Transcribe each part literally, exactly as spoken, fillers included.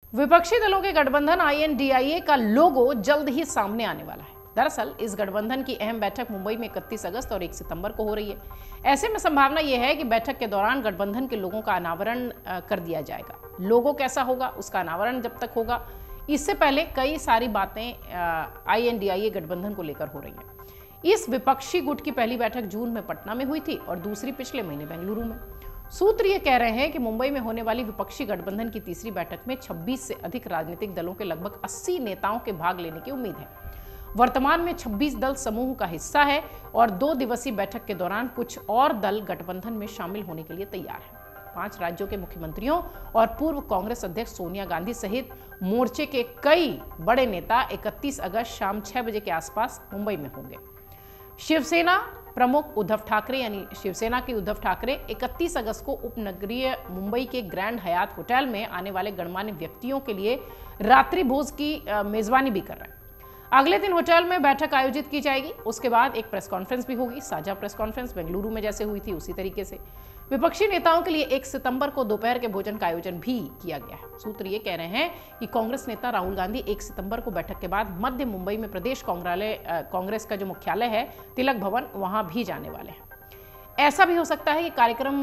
विपक्षी दलों के गठबंधन आई एन डी आई ए का लोगो जल्द ही सामने आने वाला है। दरअसल इस गठबंधन की अहम बैठक मुंबई में इकतीस अगस्त और एक सितंबर को हो रही है। ऐसे में संभावना यह है कि बैठक के दौरान गठबंधन के लोगों का अनावरण कर दिया जाएगा। लोगो कैसा होगा, उसका अनावरण जब तक होगा, इससे पहले कई सारी बातें आई एन डी आई ए गठबंधन को लेकर हो रही हैं। इस विपक्षी गुट की पहली बैठक जून में पटना में हुई थी और दूसरी पिछले महीने बेंगलुरु में। सूत्र ये कह रहे हैं कि मुंबई में होने वाली विपक्षी गठबंधन की तीसरी बैठक में छब्बीस से अधिक राजनीतिक दलों के लगभग अस्सी नेताओं के भाग लेने की उम्मीद है। वर्तमान में छब्बीस दल समूह का हिस्सा है और दो दिवसीय बैठक के दौरान कुछ और दल गठबंधन में शामिल होने के लिए तैयार हैं। पांच राज्यों के मुख्यमंत्रियों और पूर्व कांग्रेस अध्यक्ष सोनिया गांधी सहित मोर्चे के कई बड़े नेता इकतीस अगस्त शाम छह बजे के आसपास मुंबई में होंगे। शिवसेना प्रमुख उद्धव ठाकरे यानी शिवसेना के उद्धव ठाकरे इकतीस अगस्त को उपनगरीय मुंबई के ग्रैंड हयात होटल में आने वाले गणमान्य व्यक्तियों के लिए रात्रि भोज की मेजबानी भी कर रहे हैं। अगले दिन होटल में बैठक आयोजित की जाएगी। उसके बाद एक प्रेस कॉन्फ्रेंस भी होगी, साझा प्रेस कॉन्फ्रेंस बेंगलुरु में जैसे हुई थी उसी तरीके से। विपक्षी नेताओं के लिए एक सितंबर को दोपहर के भोजन का आयोजन भी किया गया है। सूत्र ये कह रहे हैं कि कांग्रेस नेता राहुल गांधी एक सितंबर को बैठक के बाद मध्य मुंबई में प्रदेश कांग्रेस का जो मुख्यालय है तिलक भवन, वहां भी जाने वाले हैं। ऐसा भी हो सकता है कि कार्यक्रम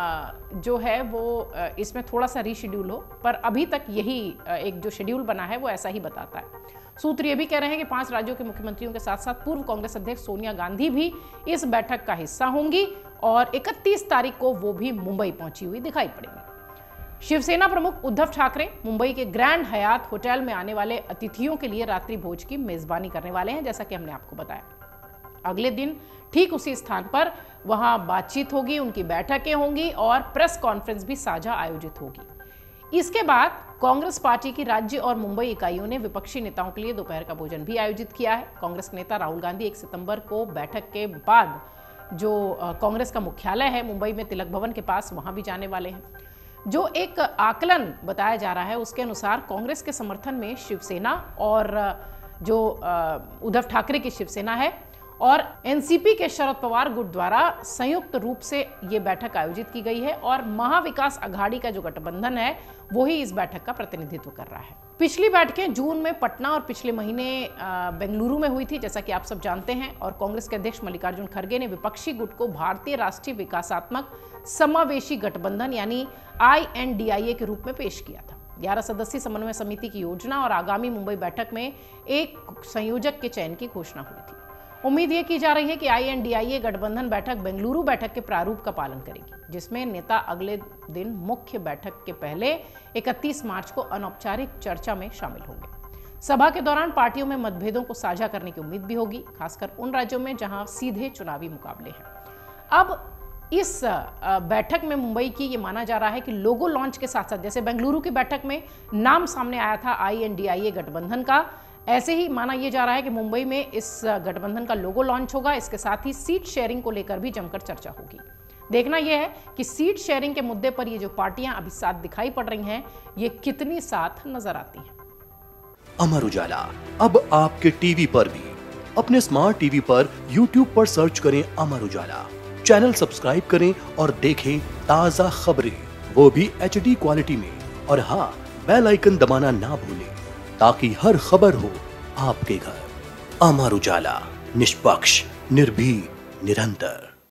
जो है वो इसमें थोड़ा सा रीशेड्यूल हो, पर अभी तक यही एक जो शेड्यूल बना है वो ऐसा ही बताता है। सूत्र ये भी कह रहे हैं कि पांच राज्यों के मुख्यमंत्रियों के साथ साथ पूर्व कांग्रेस अध्यक्ष सोनिया गांधी भी इस बैठक का हिस्सा होंगी और इकतीस तारीख को वो भी मुंबई पहुंची हुई दिखाई पड़ेंगी। शिवसेना प्रमुख उद्धव ठाकरे मुंबई के ग्रैंड हयात होटल में आने वाले अतिथियों के लिए रात्रि भोज की मेजबानी करने वाले हैं, जैसा कि हमने आपको बताया। अगले दिन ठीक उसी स्थान पर वहां बातचीत होगी, उनकी बैठकें होंगी और प्रेस कॉन्फ्रेंस भी साझा आयोजित होगी। इसके बाद कांग्रेस पार्टी की राज्य और मुंबई इकाइयों ने विपक्षी नेताओं के लिए दोपहर का भोजन भी आयोजित किया है। कांग्रेस नेता राहुल गांधी एक सितंबर को बैठक के बाद जो कांग्रेस का मुख्यालय है मुंबई में तिलक भवन के पास, वहां भी जाने वाले हैं। जो एक आकलन बताया जा रहा है उसके अनुसार कांग्रेस के समर्थन में शिवसेना और जो उद्धव ठाकरे की शिवसेना है और एन सी पी के शरद पवार गुट द्वारा संयुक्त रूप से ये बैठक आयोजित की गई है और महाविकास अघाड़ी का जो गठबंधन है वो ही इस बैठक का प्रतिनिधित्व कर रहा है। पिछली बैठकें जून में पटना और पिछले महीने बेंगलुरु में हुई थी, जैसा कि आप सब जानते हैं, और कांग्रेस के अध्यक्ष मल्लिकार्जुन खड़गे ने विपक्षी गुट को भारतीय राष्ट्रीय विकासात्मक समावेशी गठबंधन यानी आई एन डी आई ए के रूप में पेश किया था। ग्यारह सदस्यीय समन्वय समिति की योजना और आगामी मुंबई बैठक में एक संयोजक के चयन की घोषणा हुई थी। उम्मीद ये की जा रही है कि आई एन डी आई ए गठबंधन बैठक बेंगलुरु बैठक के प्रारूप का पालन करेगी, जिसमें नेता अगले दिन मुख्य बैठक के पहले इकतीस मार्च को अनौपचारिक चर्चा में शामिल होंगे। सभा के दौरान पार्टियों में मतभेदों को साझा करने की उम्मीद भी होगी, खासकर उन राज्यों में जहां सीधे चुनावी मुकाबले हैं। अब इस बैठक में मुंबई की ये माना जा रहा है कि लोगो लॉन्च के साथ साथ जैसे बेंगलुरु की बैठक में नाम सामने आया था आई एन डी आई ए गठबंधन का, ऐसे ही माना यह जा रहा है कि मुंबई में इस गठबंधन का लोगो लॉन्च होगा। इसके साथ ही सीट शेयरिंग को लेकर भी जमकर चर्चा होगी। देखना यह है कि सीट शेयरिंग के मुद्दे पर ये जो पार्टियां अभी साथ दिखाई पड़ रही हैं, ये कितनी साथ नजर आती हैं। अमर उजाला अब आपके टीवी पर भी। अपने स्मार्ट टीवी पर यूट्यूब पर सर्च करें अमर उजाला, चैनल सब्सक्राइब करें और देखें ताजा खबरें, वो भी एच डी क्वालिटी में। और हाँ, बेल आइकन दबाना ना भूलें ताकि हर खबर हो आपके घर। अमर उजाला, निष्पक्ष, निर्भीक, निरंतर।